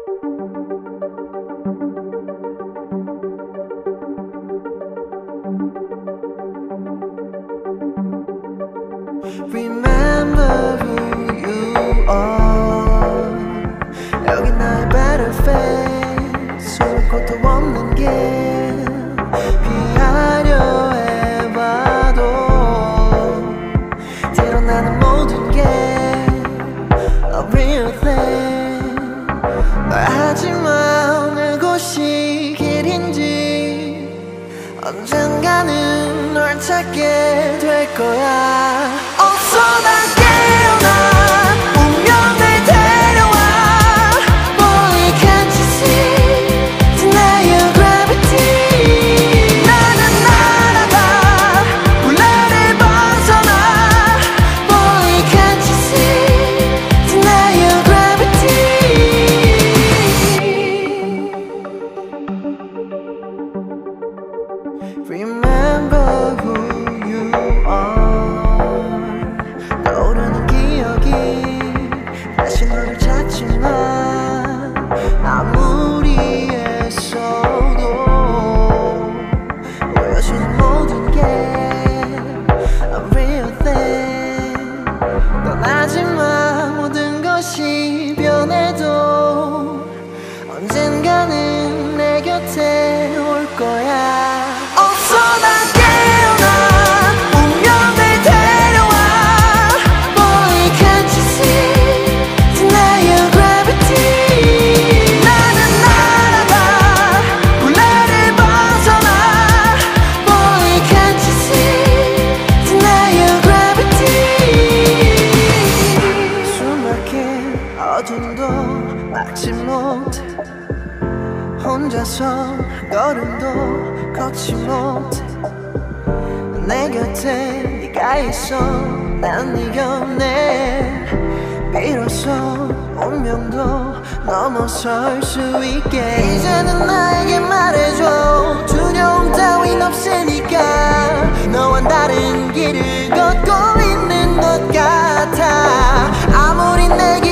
Remember who you are. 여기 나의 battlefield. 쏠 곳도 없는 길 피하려 해봐도 드러나는 모든 게 a real thing. 하지만 어느 곳이 길인지 언젠가는 널 찾게 될 거야. 어서 날 깨어나 운명을 데려와. Boy can't you see deny your gravity. 나는 날아가 굴레를 벗어나. Boy can't you see deny your gravity. Remember who you are. 떠오르는 기억이 다시 너를 찾지만 아무리 애써도 보여주는 모든 게 a real thing. 떠나지만 모든 것이 변해도 언젠가는 내 곁에 올 거야. 어서 날 깨어나 운명을 데려와. Boy can't you see deny your gravity. 나는 날아가 굴레를 벗어나. Boy can't you see deny your gravity. 숨막힌 어둠도 막지 못해 혼자서 한 걸음도 걷지 못해. 내 곁에 네가 있어 난 네 곁에 비로소 운명도 넘어설 수 있게. 이제는 나에게 말해줘 두려움 따윈 없으니까. 너와 다른 길을 걷고 있는 것 같아. 아무리 내게